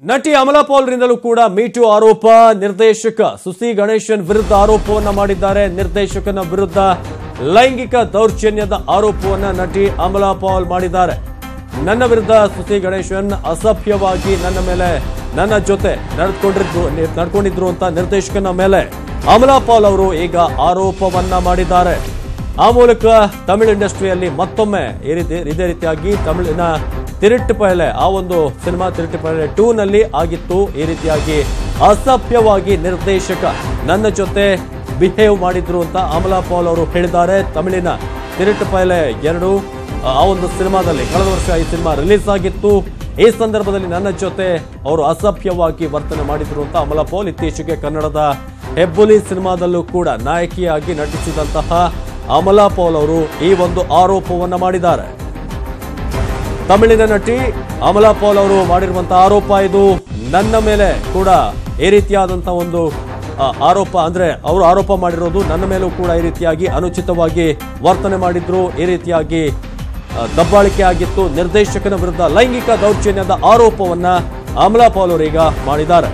ನಟಿ ಅಮಲಾ ಪೌಲ್ ರಿಂದಲೂ ಕೂಡ ಮೀಟು ಆರೋಪ. ನಿರ್ದೇಶಕ ಸುಸಿ ಗಣೇಶನ್ ವಿರುದ್ಧ ಆರೋಪವನ್ನ ಮಾಡಿದ್ದಾರೆ. ನಿರ್ದೇಶಕನ ವಿರುದ್ಧ ಲೈಂಗಿಕ ದೌರ್ಜನ್ಯದ ಆರೋಪವನ್ನ ನಟಿ ಅಮಲಾ ಪೌಲ್ ಮಾಡಿದ್ದಾರೆ. ನನ್ನ ವಿರುದ್ಧ ಸುಸಿ ಗಣೇಶನ್ ಅಸಭ್ಯವಾಗಿ ನನ್ನ ಜೊತೆ ನಡ್ಕೊಂಡಿದ್ರು ಅಂತ ನಿರ್ದೇಶಕನ ಮೇಲೆ ಅಮಲಾ ಪೌಲ್ ಅವರು ಈಗ ಆರೋಪವನ್ನ ಮಾಡಿದ್ದಾರೆ. ಆ ಮೂಲಕ ತಮಿಳು ಇಂಡಸ್ಟ್ರಿಯಲ್ಲಿ ಮತ್ತೊಮ್ಮೆ ಇದೇ ರೀತಿಯಾಗಿ ತಮಿಳಿನ ತಿರುಟ್ಟು ಪಯಲೆ ಆ ಒಂದು ಸಿನಿಮಾ ತಿರುಟ್ಟು ಪಯಲೆ 2 ನಲ್ಲಿ ಆಗಿತ್ತು. ಈ ರೀತಿಯಾಗಿ ಅಸಭ್ಯವಾಗಿ ನಿರ್ದೇಶಕ ನನ್ನ ಜೊತೆ ಬಿಹೇವ್ ಮಾಡಿದ್ರು ಅಂತ ಅಮಲಾ ಪೌಲ್ ಅವರು ಹೇಳಿದ್ದಾರೆ. ತಮಿಳಿನ ತಿರುಟ್ಟು ಪಯಲೆ 2 ಆ ಒಂದು ಸಿನಿಮಾದಲ್ಲಿ ಕಳೆದ ವರ್ಷ ಈ ಸಿನಿಮಾ ರಿಲೀಸ್ ಆಗಿತ್ತು. ಈ ಸಂದರ್ಭದಲ್ಲಿ ನನ್ನ ಜೊತೆ ಅವರು ಅಸಭ್ಯವಾಗಿ ವರ್ತನೆ ಮಾಡಿದ್ರು ಅಂತ ಅಮಲಾ ಪೌಲ್ ಇತ್ತೀಚೆಗೆ ಕನ್ನಡದ ಹೆಬ್ಬುಲಿ ಸಿನಿಮಾದಲ್ಲೂ ಕೂಡ ನಾಯಕಿಯಾಗಿ ನಟಿಸಿದಂತಹ ಅಮಲಾ ಪೌಲ್ ಅವರು ಈ ಒಂದು ಆರೋಪವನ್ನ ಮಾಡಿದ್ದಾರೆ. ತಮಿಳಿನ ನಟಿ ಅಮಲಾ ಪೌಲ್ ಅವರು ಮಾಡಿರುವಂತಹ ಆರೋಪ ಇದು. ನನ್ನ ಮೇಲೆ ಕೂಡ ಈ ರೀತಿಯಾದಂತಹ ಒಂದು ಆರೋಪ, ಅಂದ್ರೆ ಅವರು ಆರೋಪ ಮಾಡಿರೋದು ನನ್ನ ಮೇಲೂ ಕೂಡ ಈ ರೀತಿಯಾಗಿ ಅನುಚಿತವಾಗಿ ವರ್ತನೆ ಮಾಡಿದ್ರು, ಈ ರೀತಿಯಾಗಿ ದಬ್ಬಾಳಿಕೆ ಆಗಿತ್ತು. ನಿರ್ದೇಶಕನ ವಿರುದ್ಧ ಲೈಂಗಿಕ ದೌರ್ಜನ್ಯದ ಆರೋಪವನ್ನ ಅಮಲಾ ಪೌಲ್ ಅವರೀಗ ಮಾಡಿದ್ದಾರೆ.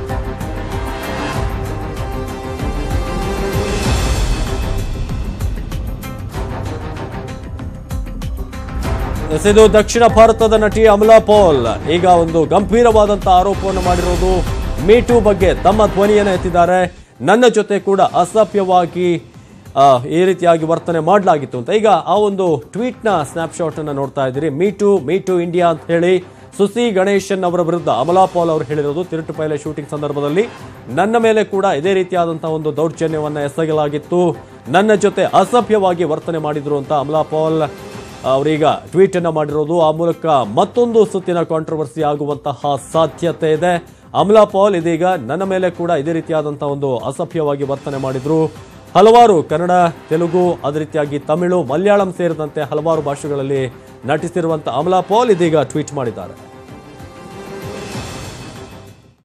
ಇದು ದಕ್ಷಿಣ ಭಾರತದ ನಟಿ ಅಮಲಾ ಪೌಲ್ ಈಗ ಒಂದು ಗಂಭೀರವಾದಂತಹ ಆರೋಪವನ್ನು ಮಾಡಿರೋದು. ಮೀಟು ಬಗ್ಗೆ ತಮ್ಮ ಧ್ವನಿಯನ್ನು ಎತ್ತಿದ್ದಾರೆ. ನನ್ನ ಜೊತೆ ಕೂಡ ಅಸಭ್ಯವಾಗಿ ಈ ರೀತಿಯಾಗಿ ವರ್ತನೆ ಮಾಡಲಾಗಿತ್ತು ಅಂತ. ಈಗ ಆ ಒಂದು ಟ್ವೀಟ್ ನ ಸ್ನಾಪ್ಶಾಟ್ ಅನ್ನು ನೋಡ್ತಾ ಇದ್ದೀರಿ. ಮೀಟು ಇಂಡಿಯಾ ಅಂತ ಹೇಳಿ ಸುಸಿ ಗಣೇಶನ್ ಅವರ ವಿರುದ್ಧ ಅಮಲಾ ಪೌಲ್ ಅವರು ಹೇಳಿರೋದು. ತಿರುಟ್ಟು ಪಯಲೆ ಶೂಟಿಂಗ್ ಸಂದರ್ಭದಲ್ಲಿ ನನ್ನ ಮೇಲೆ ಕೂಡ ಇದೇ ರೀತಿಯಾದಂತಹ ಒಂದು ದೌರ್ಜನ್ಯವನ್ನ ಎಸಗಲಾಗಿತ್ತು, ನನ್ನ ಜೊತೆ ಅಸಭ್ಯವಾಗಿ ವರ್ತನೆ ಮಾಡಿದ್ರು ಅಂತ ಅಮಲಾ ಪೌಲ್ ಅವರೀಗ ಟ್ವೀಟ್ ಅನ್ನ ಮಾಡಿರೋದು. ಆ ಮೂಲಕ ಮತ್ತೊಂದು ಸುತ್ತಿನ ಕಾಂಟ್ರವರ್ಸಿ ಆಗುವಂತಹ ಸಾಧ್ಯತೆ ಇದೆ. ಅಮಲಾ ಪೌಲ್ ಇದೀಗ ನನ್ನ ಮೇಲೆ ಕೂಡ ಇದೇ ರೀತಿಯಾದಂತಹ ಒಂದು ಅಸಭ್ಯವಾಗಿ ವರ್ತನೆ ಮಾಡಿದ್ರು. ಹಲವಾರು ಕನ್ನಡ, ತೆಲುಗು, ಅದೇ ರೀತಿಯಾಗಿ ತಮಿಳು, ಮಲಯಾಳಂ ಸೇರಿದಂತೆ ಹಲವಾರು ಭಾಷೆಗಳಲ್ಲಿ ನಟಿಸಿರುವಂತಹ ಅಮಲಾ ಪೌಲ್ ಇದೀಗ ಟ್ವೀಟ್ ಮಾಡಿದ್ದಾರೆ.